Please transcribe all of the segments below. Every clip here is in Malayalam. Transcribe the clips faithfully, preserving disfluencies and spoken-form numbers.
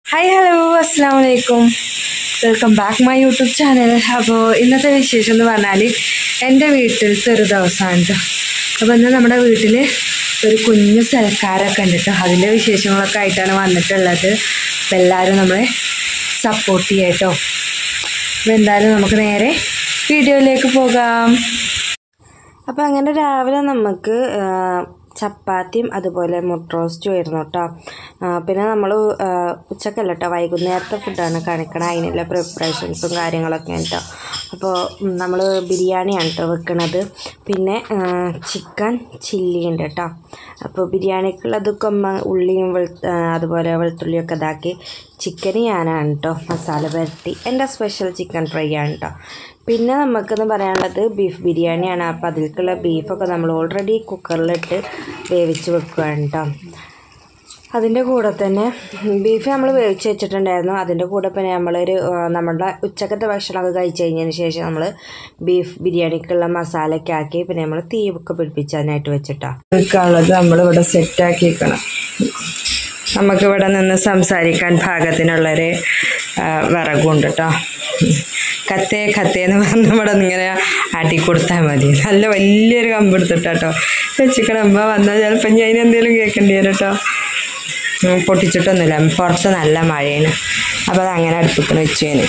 ഹായ് ഹലോ അസ്സാം വലൈക്കും welcome back my YouTube channel. അപ്പോൾ ഇന്നത്തെ വിശേഷം എന്ന് പറഞ്ഞാൽ എൻ്റെ വീട്ടിലത്തെ ഒരു ദിവസമാണ് കേട്ടോ. അപ്പോൾ ഇന്ന് നമ്മുടെ വീട്ടിൽ ഒരു കുഞ്ഞു സൽക്കാരമൊക്കെ ഉണ്ട് കേട്ടോ. അതിൻ്റെ വിശേഷങ്ങളൊക്കെ ആയിട്ടാണ് വന്നിട്ടുള്ളത്. അപ്പോൾ എല്ലാവരും നമ്മളെ സപ്പോർട്ട് ചെയ്യാം കേട്ടോ. അപ്പോൾ എന്തായാലും നമുക്ക് നേരെ വീഡിയോയിലേക്ക് പോകാം. അപ്പോൾ അങ്ങനെ രാവിലെ നമുക്ക് ചപ്പാത്തിയും അതുപോലെ മുട്ട റോസ്റ്റും ആയിരുന്നു കേട്ടോ. പിന്നെ നമ്മൾ ഉച്ചക്കല്ല കേട്ടോ, വൈകുന്നേരത്തെ ഫുഡാണ് കാണിക്കണം. അതിനുള്ള പ്രിപ്പറേഷൻസും കാര്യങ്ങളൊക്കെ കേട്ടോ. അപ്പോൾ നമ്മൾ ബിരിയാണിയാണ് കേട്ടോ വെക്കണത്. പിന്നെ ചിക്കൻ ചില്ലി ഉണ്ട് കേട്ടോ. അപ്പോൾ ബിരിയാണിക്കുള്ളതൊക്കെ ഉള്ളിയും വെളു അതുപോലെ വെളുത്തുള്ളിയൊക്കെ ഇതാക്കി ചിക്കന് ഞാനാണ് കേട്ടോ മസാല പുരട്ടി. എൻ്റെ സ്പെഷ്യൽ ചിക്കൻ ഫ്രൈ ആണ് കേട്ടോ. പിന്നെ നമുക്കെന്ന് പറയാനുള്ളത് ബീഫ് ബിരിയാണിയാണ്. അപ്പോൾ അതിലേക്കുള്ള ബീഫൊക്കെ നമ്മൾ ഓൾറെഡി കുക്കറിലിട്ട് വേവിച്ച് വെക്കുകയാണ് കേട്ടോ. അതിൻ്റെ കൂടെ തന്നെ ബീഫ് നമ്മൾ വേവിച്ച് വെച്ചിട്ടുണ്ടായിരുന്നു. അതിൻ്റെ കൂടെ പിന്നെ നമ്മളൊരു നമ്മളുടെ ഉച്ചക്കത്തെ ഭക്ഷണമൊക്കെ കഴിച്ച് കഴിഞ്ഞതിന് ശേഷം നമ്മൾ ബീഫ് ബിരിയാണിക്കുള്ള മസാലയൊക്കെ ആക്കി പിന്നെ നമ്മൾ തീയൊക്കെ പിടിപ്പിച്ചതിനായിട്ട് വെച്ചിട്ടാണ് ഉള്ളത് നമ്മളിവിടെ സെറ്റാക്കി വെക്കണം. നമുക്കിവിടെ നിന്ന് സംസാരിക്കാൻ പാകത്തിനുള്ളൊരു വിറകുണ്ട് കേട്ടോ. കത്തേ കത്തേ എന്ന് പറഞ്ഞ് ഇവിടെ ഇങ്ങനെ ആട്ടിക്കൊടുത്താൽ മതി. നല്ല വലിയൊരു കമ്പെടുത്തിട്ടോ വെച്ചിക്കണം. അമ്മ വന്നാൽ ചിലപ്പോൾ ഞാൻ എന്തെങ്കിലും കേൾക്കേണ്ടി വരും കേട്ടോ. പൊട്ടിച്ചിട്ടൊന്നുമില്ല, പുറത്ത് നല്ല മഴയാണ്. അപ്പോൾ അത് അങ്ങനെ അടുപ്പിക്കണം വെച്ചു ഞാൻ.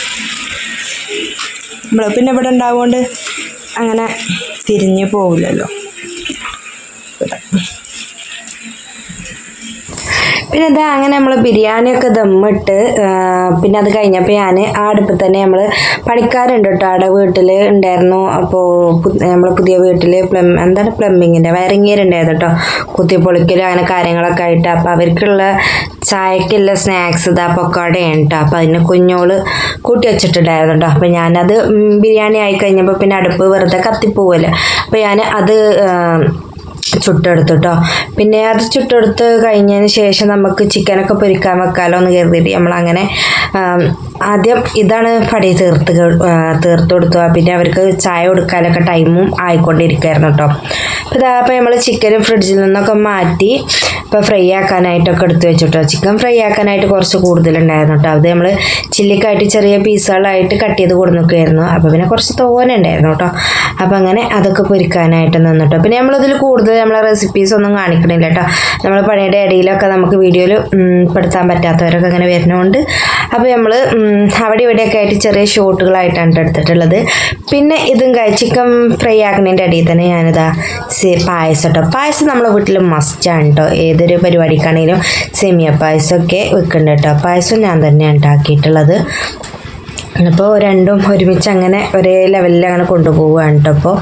നമ്മൾ പിന്നെ ഇവിടെ ഉണ്ടാവുകൊണ്ട് അങ്ങനെ തിരിഞ്ഞു പോവില്ലല്ലോ. പിന്നെ ഇതാ അങ്ങനെ നമ്മൾ ബിരിയാണിയൊക്കെ ദമ്മിട്ട് പിന്നെ അത് കഴിഞ്ഞപ്പോൾ ഞാൻ ആ അടുപ്പിൽ തന്നെ നമ്മൾ പണിക്കാരുണ്ട് കേട്ടോ. അവിടെ വീട്ടിൽ ഉണ്ടായിരുന്നു. അപ്പോൾ നമ്മൾ പുതിയ വീട്ടിൽ പ്ലം എന്താണ് പ്ലംബിങ്ങിൻ്റെ വയറിങ്ങേരുണ്ടായിരുന്നു കേട്ടോ. കുത്തിപ്പൊളിക്കലും അങ്ങനെ കാര്യങ്ങളൊക്കെ ആയിട്ട്. അപ്പോൾ അവർക്കുള്ള ചായക്കുള്ള സ്നാക്സ് ഇതാ പൊക്കോടയാണ് കേട്ടോ. അപ്പോൾ അതിന് കുഞ്ഞോള് കൂട്ടി വെച്ചിട്ടുണ്ടായിരുന്നു കേട്ടോ. അപ്പോൾ ഞാനത് ബിരിയാണി ആയി കഴിഞ്ഞപ്പോൾ പിന്നെ അടുപ്പ് വെറുതെ കത്തിപ്പോവല്ലോ. അപ്പോൾ ഞാൻ അത് ചുട്ടെടുത്തു കേട്ടോ. പിന്നെ അത് ചുട്ടെടുത്ത് കഴിഞ്ഞതിന് ശേഷം നമുക്ക് ചിക്കനൊക്കെ പൊരിക്കാൻ വെക്കാമല്ലോ എന്ന് കരുതിയിട്ട് നമ്മളങ്ങനെ ആദ്യം ഇതാണ് പടി തീർത്ത് തീർത്ത് കൊടുത്തു. പിന്നെ അവർക്ക് ചായ കൊടുക്കാനൊക്കെ ടൈമും ആയിക്കൊണ്ടിരിക്കുമായിരുന്നു കേട്ടോ. അപ്പോൾ ഇതാ അപ്പോൾ നമ്മൾ ചിക്കനും ഫ്രിഡ്ജിൽ നിന്നൊക്കെ മാറ്റി ഇപ്പോൾ ഫ്രൈ ആക്കാനായിട്ടൊക്കെ എടുത്ത് വെച്ചിട്ടോ. ചിക്കൻ ഫ്രൈ ആക്കാനായിട്ട് കുറച്ച് കൂടുതലുണ്ടായിരുന്നു കേട്ടോ. അത് നമ്മൾ ചില്ലിക്കായിട്ട് ചെറിയ പീസുകളായിട്ട് കട്ട് ചെയ്ത് കൊടുക്കുകയായിരുന്നു. അപ്പോൾ പിന്നെ കുറച്ച് തോനെ ഉണ്ടായിരുന്നു കേട്ടോ. അപ്പോൾ അങ്ങനെ അതൊക്കെ പൊരിക്കാനായിട്ട് നിന്നിട്ടോ. പിന്നെ നമ്മളിതിൽ കൂടുതൽ നമ്മളെ റെസിപ്പീസ് ഒന്നും കാണിക്കണില്ല കേട്ടോ. നമ്മൾ പണിയുടെ ഇടയിലൊക്കെ നമുക്ക് വീഡിയോയിൽ പെടുത്താൻ പറ്റാത്തവരൊക്കെ അങ്ങനെ വരുന്നതുകൊണ്ട് അപ്പോൾ നമ്മൾ അവിടെ ഇവിടെയൊക്കെ ആയിട്ട് ചെറിയ ഷോട്ടുകളായിട്ടാണ് എടുത്തിട്ടുള്ളത്. പിന്നെ ഇതും ചിക്കൻ ഫ്രൈ ആക്കുന്നതിൻ്റെ ഇടയിൽ തന്നെ ഞാനിതാ പായസം കേട്ടോ. പായസം നമ്മളെ വീട്ടിൽ മസ്റ്റാണ് കേട്ടോ. ഏതൊരു പരിപാടിക്കാണെങ്കിലും സേമിയ പായസമൊക്കെ വെക്കുന്നുണ്ട് കേട്ടോ. പായസം ഞാൻ തന്നെയാണ് ഉണ്ടാക്കിയിട്ടുള്ളത്. അപ്പോൾ രണ്ടും ഒരുമിച്ച് അങ്ങനെ ഒരേ ലെവലിൽ അങ്ങനെ കൊണ്ടുപോവുകയാണ് കേട്ടോ. അപ്പോൾ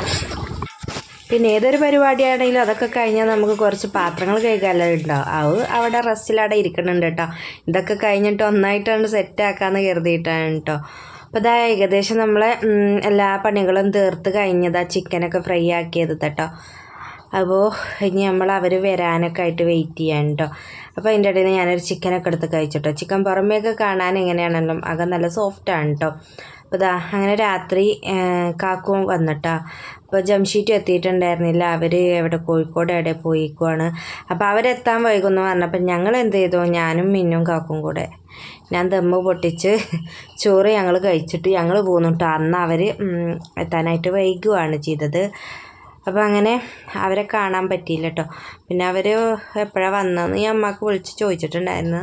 പിന്നെ ഏതൊരു പരിപാടിയാണെങ്കിലും അതൊക്കെ കഴിഞ്ഞാൽ നമുക്ക് കുറച്ച് പാത്രങ്ങൾ കഴുകാനെല്ലാം ഉണ്ടാവും. അത് അവിടെ റെസ്റ്റിലവിടെ ഇരിക്കുന്നുണ്ട് കേട്ടോ. ഇതൊക്കെ കഴിഞ്ഞിട്ട് ഒന്നായിട്ടാണ് സെറ്റാക്കാമെന്ന് കരുതിയിട്ടാണ് കേട്ടോ. അപ്പോൾ ഇതാ ഏകദേശം നമ്മളെ എല്ലാ പണികളും തീർത്ത് കഴിഞ്ഞതാ ചിക്കനൊക്കെ ഫ്രൈ ആക്കിയത് കേട്ടോ. അപ്പോൾ ഇനി നമ്മൾ അവർ വരാനൊക്കെ ആയിട്ട് വെയിറ്റ് ചെയ്യാൻ കേട്ടോ. അപ്പോൾ അതിൻ്റെ ഇടയിൽ ഞാനൊരു ചിക്കനൊക്കെ എടുത്ത് കഴിച്ചിട്ടോ. ചിക്കൻ പുറമേയൊക്കെ കാണാൻ എങ്ങനെയാണല്ലോ അകം നല്ല സോഫ്റ്റാണ് കേട്ടോ. അപ്പോൾ ഇതാ അങ്ങനെ രാത്രി കാക്കും വന്നിട്ടാ. അപ്പോൾ ജംഷീറ്റും എത്തിയിട്ടുണ്ടായിരുന്നില്ല. അവർ എവിടെ കോഴിക്കോട് എവിടെ പോയിക്കുവാണ്. അപ്പോൾ അവരെത്താൻ വൈകുന്നു പറഞ്ഞപ്പോൾ ഞങ്ങൾ എന്ത് ചെയ്തു, ഞാനും മിന്നും കാക്കും കൂടെ ഞാൻ ദമ്മ് പൊട്ടിച്ച് ചോറ് ഞങ്ങൾ കഴിച്ചിട്ട് ഞങ്ങൾ പോന്നു കേട്ടോ. അന്ന് അവർ എത്താനായിട്ട് വൈകുകയാണ് ചെയ്തത്. അപ്പോൾ അങ്ങനെ അവരെ കാണാൻ പറ്റിയില്ല കേട്ടോ. പിന്നെ അവർ എപ്പോഴാണ് വന്നതെന്ന് ഈ അമ്മക്ക് വിളിച്ച് ചോദിച്ചിട്ടുണ്ടായിരുന്നു.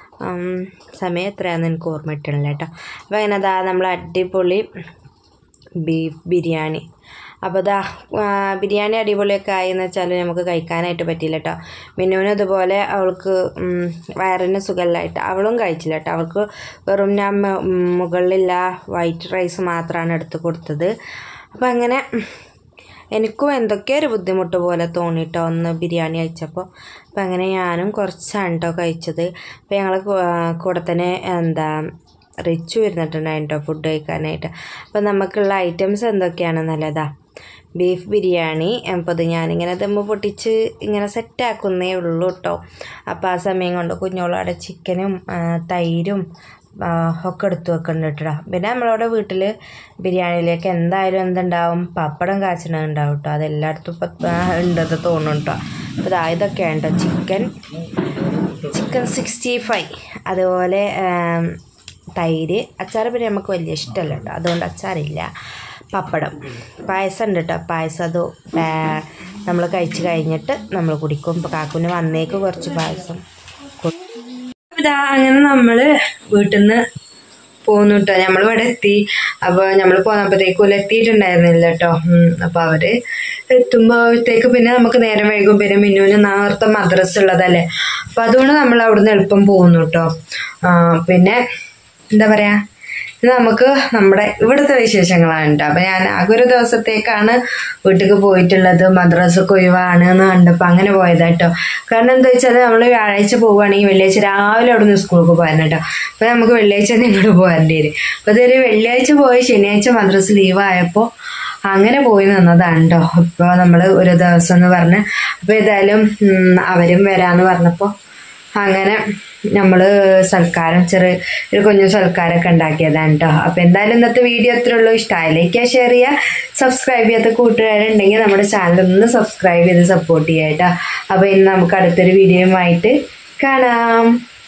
സമയം എത്രയാണെന്ന് എനിക്ക് ഓർമ്മ കിട്ടണില്ല കേട്ടോ. അപ്പോൾ അങ്ങനെ അതാ നമ്മൾ അടിപൊളി ബീഫ് ബിരിയാണി. അപ്പോൾ ഇതാ ബിരിയാണി അടിപൊളിയൊക്കെ ആയെന്ന് വെച്ചാൽ നമുക്ക് കഴിക്കാനായിട്ട് പറ്റിയില്ല കേട്ടോ. മിന്നുവിന് അതുപോലെ അവൾക്ക് വയറിന് സുഖമില്ലായിട്ട് അവളും കഴിച്ചില്ല കേട്ടോ. അവൾക്ക് വെറും ഞാൻ മുകളിലില്ല വൈറ്റ് റൈസ് മാത്രമാണ് എടുത്ത് കൊടുത്തത്. അപ്പോൾ അങ്ങനെ എനിക്കും എന്തൊക്കെയോ ഒരു ബുദ്ധിമുട്ട് പോലെ തോന്നിയിട്ടോ ഒന്ന് ബിരിയാണി കഴിച്ചപ്പോൾ. അപ്പോൾ അങ്ങനെ ഞാനും കുറച്ചാണ് കേട്ടോ കഴിച്ചത്. അപ്പോൾ ഞങ്ങൾ കൂടെ തന്നെ എന്താ റിച്ചു വരുന്നിട്ടുണ്ടായിട്ടോ ഫുഡ് കഴിക്കാനായിട്ട്. അപ്പോൾ നമുക്കുള്ള ഐറ്റംസ് എന്തൊക്കെയാണെന്നല്ലതാ ബീഫ് ബിരിയാണി. അപ്പോൾ അത് ഞാനിങ്ങനെ ദമ്മ് പൊട്ടിച്ച് ഇങ്ങനെ സെറ്റാക്കുന്നേ ഉള്ളൂ കേട്ടോ. അപ്പോൾ ആ സമയം കൊണ്ട് കുഞ്ഞോളവിടെ ചിക്കനും തൈരും ഒക്കെ എടുത്ത് വെക്കുന്നുണ്ട് കേട്ടോ. പിന്നെ നമ്മളവിടെ വീട്ടിൽ ബിരിയാണിയിലേക്ക് എന്തായാലും എന്തുണ്ടാവും, പപ്പടം കാച്ചണുണ്ടാവും കേട്ടോ. അതെല്ലായിടത്തും ഇപ്പം ഉണ്ടെന്ന് തോന്നുന്നു കേട്ടോ. അപ്പോൾ ഇതൊക്കെയാണ് കേട്ടോ ചിക്കൻ ചിക്കൻ സിക്സ്റ്റി ഫൈവ്, അതുപോലെ തൈര്. അച്ചാർ പിന്നെ നമുക്ക് വലിയ ഇഷ്ടമല്ല കേട്ടോ, അതുകൊണ്ട് അച്ചാറില്ല. പപ്പടം, പായസം ഉണ്ട് കേട്ടോ. പായസം അത് നമ്മൾ കഴിച്ച് കഴിഞ്ഞിട്ട് നമ്മൾ കുടിക്കും. ഇപ്പോൾ കാക്കുന് വന്നേക്ക് കുറച്ച് പായസം. ഇതാ അങ്ങനെ നമ്മൾ വീട്ടിൽ നിന്ന് പോന്നു കേട്ടോ. നമ്മളിവിടെ എത്തി. അപ്പോൾ നമ്മൾ പോന്നപ്പോഴത്തേക്കും എത്തിയിട്ടുണ്ടായിരുന്നില്ല കേട്ടോ. അപ്പോൾ അവർ എത്തുമ്പോഴത്തേക്ക് പിന്നെ നമുക്ക് നേരം വൈകും. പിന്നെ മിന്നുവിന് നേരത്തെ മദ്രസ ഉള്ളതല്ലേ, അപ്പം അതുകൊണ്ട് നമ്മൾ അവിടുന്ന് എളുപ്പം പോകുന്നു കേട്ടോ. പിന്നെ എന്താ പറയുക, ഇത് നമുക്ക് നമ്മുടെ ഇവിടുത്തെ വിശേഷങ്ങളാണ് കേട്ടോ. അപ്പം ഞാൻ ആകെ ഒരു ദിവസത്തേക്കാണ് വീട്ടിലേക്ക് പോയിട്ടുള്ളത്. മദ്രസക്ക് ഒഴിവാണ് എന്ന് കണ്ടപ്പോൾ അങ്ങനെ പോയതാണ് കേട്ടോ. കാരണം എന്താ വെച്ചാൽ നമ്മൾ വ്യാഴാഴ്ച പോവുകയാണെങ്കിൽ വെള്ളിയാഴ്ച രാവിലെ അവിടെ നിന്ന് സ്കൂൾക്ക് പോകാൻ കേട്ടോ. അപ്പം നമുക്ക് വെള്ളിയാഴ്ച ഇങ്ങോട്ട് പോകേണ്ടി വരും. അപ്പോൾ ഇതൊരു വെള്ളിയാഴ്ച പോയി ശനിയാഴ്ച മദ്രസ ലീവായപ്പോൾ അങ്ങനെ പോയി നിന്നതാണ് കേട്ടോ. ഇപ്പോൾ നമ്മൾ ഒരു ദിവസം എന്ന് പറഞ്ഞ്, അപ്പോൾ ഏതായാലും അവരും വരാമെന്ന് പറഞ്ഞപ്പോൾ അങ്ങനെ നമ്മൾ സൽക്കാരം ചെറിയ ഒരു കുഞ്ഞു സൽക്കാരമൊക്കെ ഉണ്ടാക്കിയതാണ് കേട്ടോ. അപ്പോൾ എന്തായാലും ഇന്നത്തെ വീഡിയോ അത്രേ ഉള്ളൂ. ഇഷ്ടമായി ലൈക്ക് ചെയ്യുക, ഷെയർ ചെയ്യുക. സബ്സ്ക്രൈബ് ചെയ്യാത്ത കൂട്ടുകാരുണ്ടെങ്കിൽ നമ്മുടെ ചാനൽ ഒന്ന് സബ്സ്ക്രൈബ് ചെയ്ത് സപ്പോർട്ട് ചെയ്യുക കേട്ടോ. അപ്പോൾ ഇന്ന് നമുക്ക് അടുത്തൊരു വീഡിയോയുമായിട്ട് കാണാം.